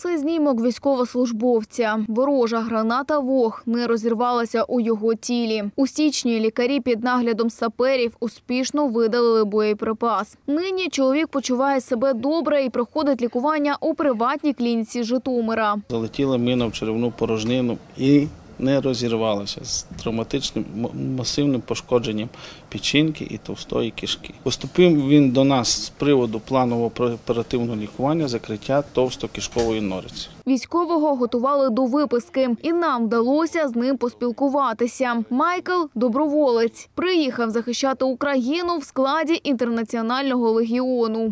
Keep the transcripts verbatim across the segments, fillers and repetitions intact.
Це знімок військовослужбовця. Ворожа граната «Вог» не розірвалася у його тілі. У січні лікарі під наглядом саперів успішно видалили боєприпас. Нині чоловік почуває себе добре і проходить лікування у приватній клініці Житомира. Залетіла мина в черевну порожнину і не розірвалася з травматичним масивним пошкодженням печінки і товстої кишки. Поступив він до нас з приводу планового оперативного лікування закриття товстокишкової ножиці. Військового готували до виписки, і нам вдалося з ним поспілкуватися. Майкл – доброволець. Приїхав захищати Україну в складі Інтернаціонального легіону.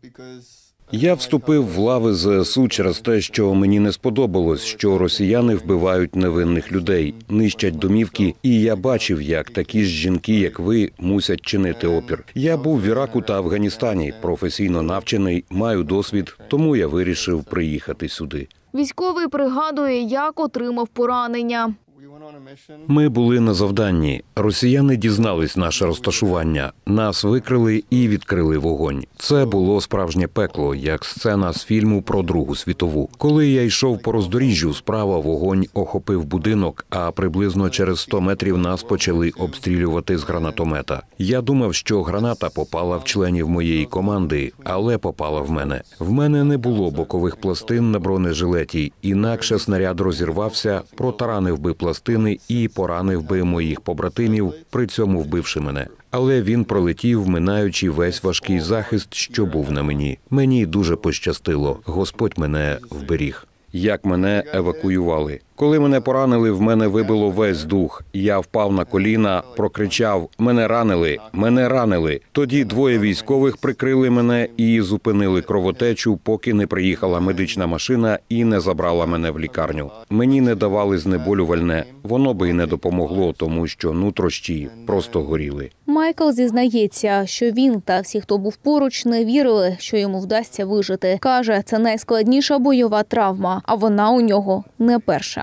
Я вступив в лави ЗСУ через те, що мені не сподобалось, що росіяни вбивають невинних людей, нищать домівки, і я бачив, як такі ж жінки, як ви, мусять чинити опір. Я був в Іраку та Афганістані, професійно навчений, маю досвід, тому я вирішив приїхати сюди. Військовий пригадує, як отримав поранення. Ми були на завданні. Росіяни дізнались наше розташування. Нас викрили і відкрили вогонь. Це було справжнє пекло, як сцена з фільму про Другу світову. Коли я йшов по роздоріжжю, справа вогонь охопив будинок, а приблизно через сто метрів нас почали обстрілювати з гранатомета. Я думав, що граната попала в членів моєї команди, але попала в мене. В мене не було бокових пластин на бронежилеті, інакше снаряд розірвався, протаранив би пластини і поранив би моїх побратимів, при цьому вбивши мене. Але він пролетів, минаючи весь важкий захист, що був на мені. Мені дуже пощастило. Господь мене вберіг. Як мене евакуювали. Коли мене поранили, в мене вибило весь дух. Я впав на коліна, прокричав: «Мене ранили! Мене ранили!». Тоді двоє військових прикрили мене і зупинили кровотечу, поки не приїхала медична машина і не забрала мене в лікарню. Мені не давали знеболювальне. Воно би й не допомогло, тому що нутрощі просто горіли. Майкл зізнається, що він та всі, хто був поруч, не вірили, що йому вдасться вижити. Каже, це найскладніша бойова травма, а вона у нього не перша.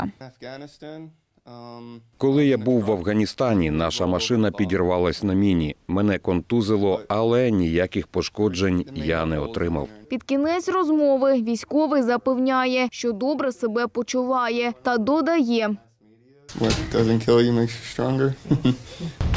Коли я був в Афганістані, наша машина підірвалась на міні. Мене контузило, але ніяких пошкоджень я не отримав. Під кінець розмови військовий запевняє, що добре себе почуває, та додає: What doesn't kill you makes you stronger.